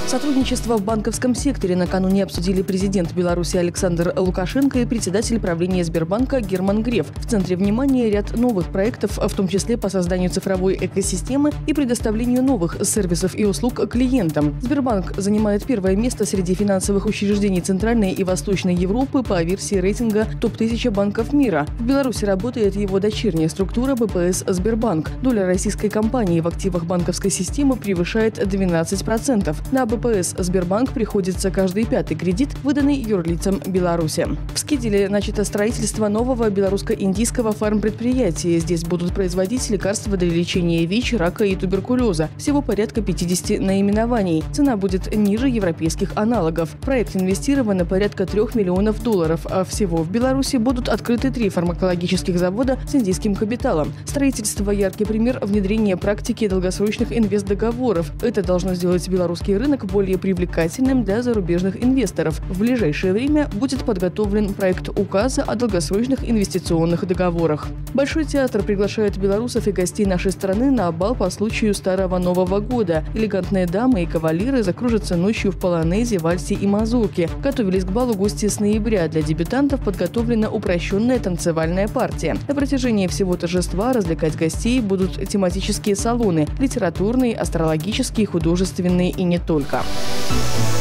Сотрудничество в банковском секторе накануне обсудили президент Беларуси Александр Лукашенко и председатель правления Сбербанка Герман Греф. В центре внимания ряд новых проектов, в том числе по созданию цифровой экосистемы и предоставлению новых сервисов и услуг клиентам. Сбербанк занимает первое место среди финансовых учреждений Центральной и Восточной Европы по версии рейтинга топ-1000 банков мира. В Беларуси работает его дочерняя структура БПС Сбербанк. Доля российской компании в активах банковской системы превышает 12%. На БПС Сбербанк приходится каждый пятый кредит, выданный юрлицам Беларуси. В Скиделе начато строительство нового белорусско-индийского фармпредприятия. Здесь будут производить лекарства для лечения ВИЧ, рака и туберкулеза. Всего порядка 50 наименований. Цена будет ниже европейских аналогов. В проект инвестировано порядка $3 миллионов, а всего в Беларуси будут открыты 3 фармакологических завода с индийским капиталом. Строительство – яркий пример внедрения практики долгосрочных инвестдоговоров. Это должно сделать белорусский рынок более привлекательным для зарубежных инвесторов. В ближайшее время будет подготовлен проект указа о долгосрочных инвестиционных договорах. Большой театр приглашает белорусов и гостей нашей страны на бал по случаю Старого Нового года. Элегантные дамы и кавалеры закружатся ночью в полонезе, вальсе и мазурке. Готовились к балу гости с ноября. Для дебютантов подготовлена упрощенная танцевальная партия. На протяжении всего торжества развлекать гостей будут тематические салоны – литературные, астрологические, художественные и не только.